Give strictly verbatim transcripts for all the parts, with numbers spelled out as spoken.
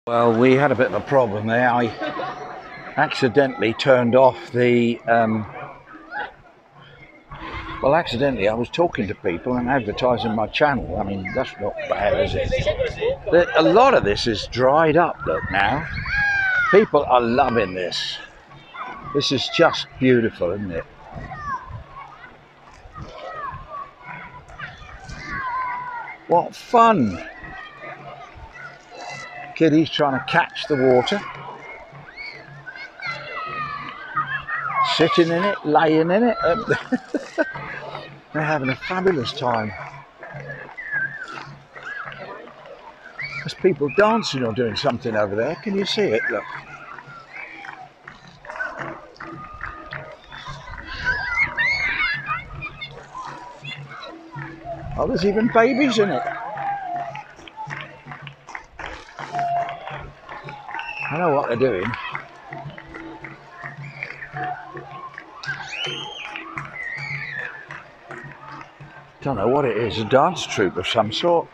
Well, we had a bit of a problem there. I accidentally turned off the um, well accidentally I was talking to people and advertising my channel. I mean, that's not bad, is it? A lot of this is dried up, look now. People are loving this. This is just beautiful, isn't it? What fun! Kiddies trying to catch the water. Sitting in it, laying in it. They're having a fabulous time. There's people dancing or doing something over there. Can you see it? Look. Oh, there's even babies in it. I know what they're doing. Don't know what it is, a dance troupe of some sort.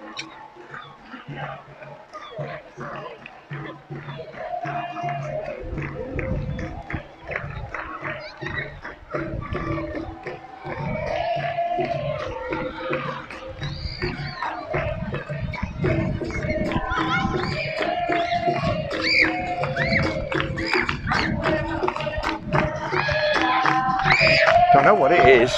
Don't know what it is.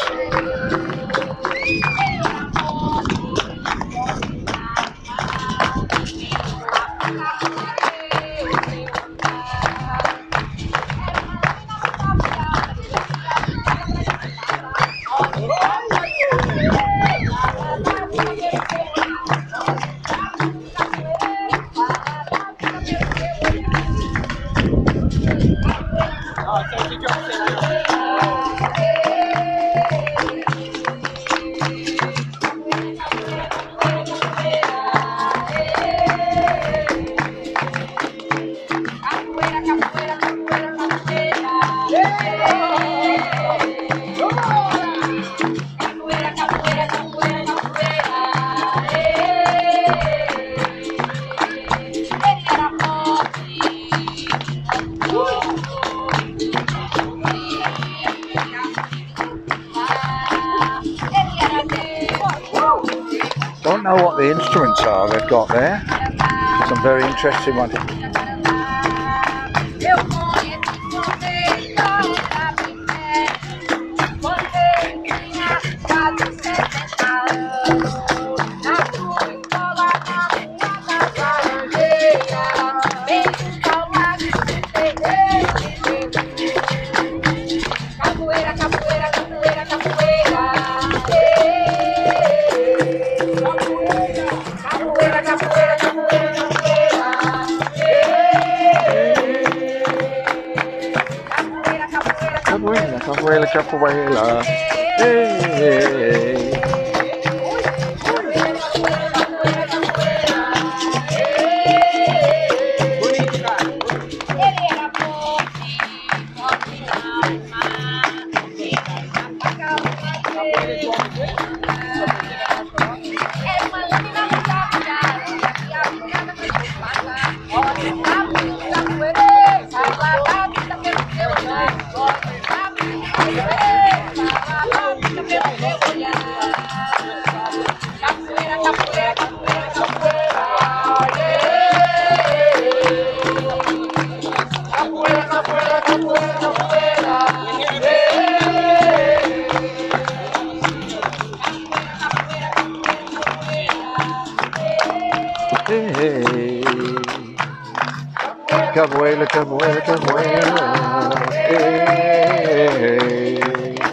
Don't know what the instruments are they've got there. Some very interesting ones. Capoeira, capoeira, hey. Capoeira, capoeira, capoeira. Hey.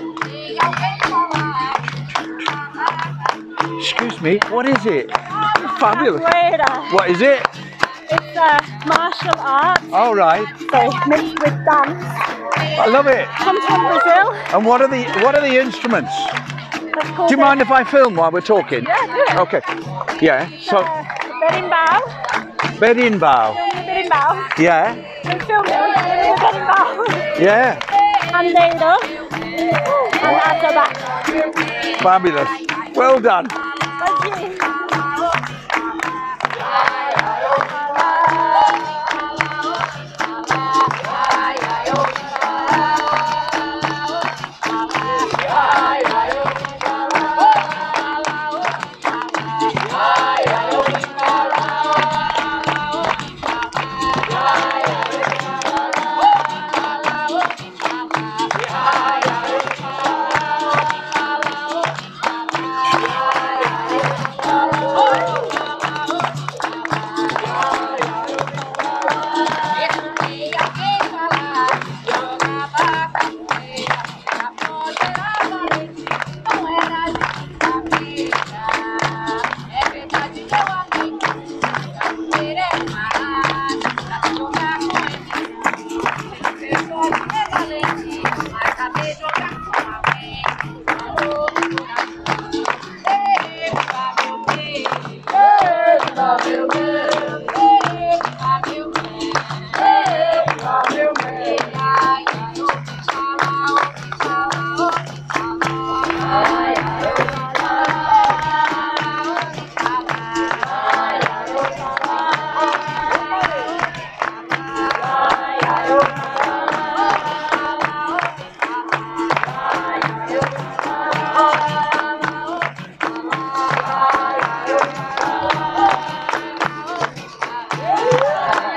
Excuse me, what is it? Fabulous. Capoeira. What is it? It's a martial art. All right. So mixed with dance. I love it. Comes from Brazil. And what are the what are the instruments? Do you mind if I film while we're talking? Yeah, do it. Okay. Yeah. So. Uh, berimbau. Berimbau. Berimbau. Yeah. We filmed it with berimbau. Yeah. Pandeiro. And atabaque. Fabulous. Well done. Thank you.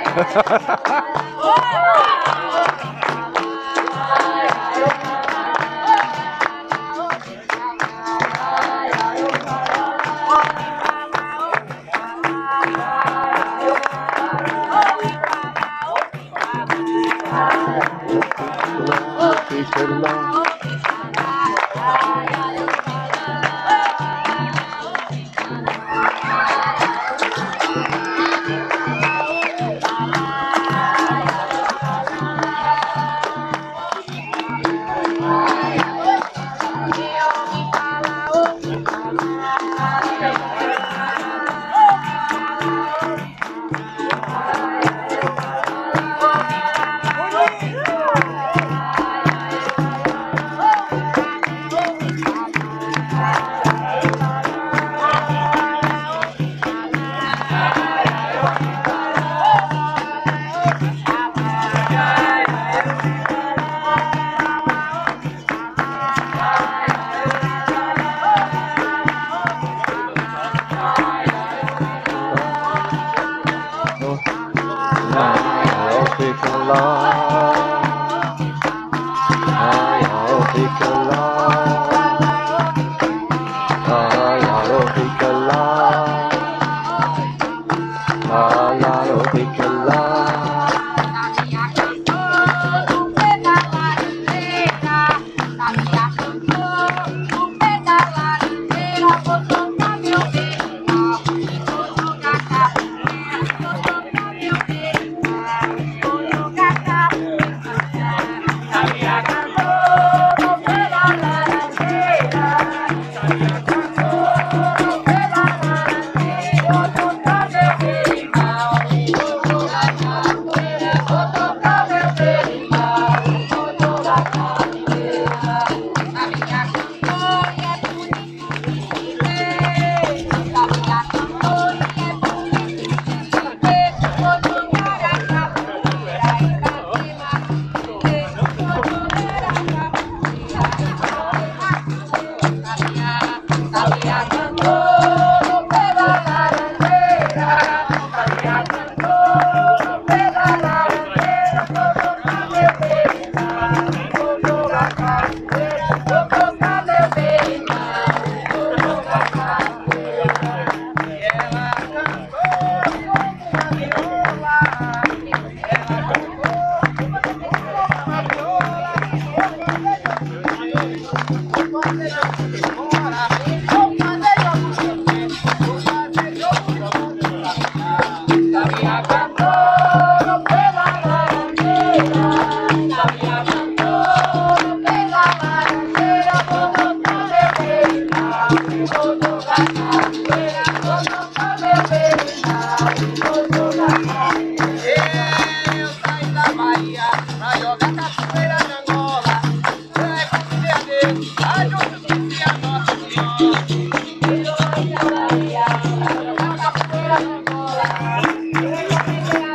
Cantó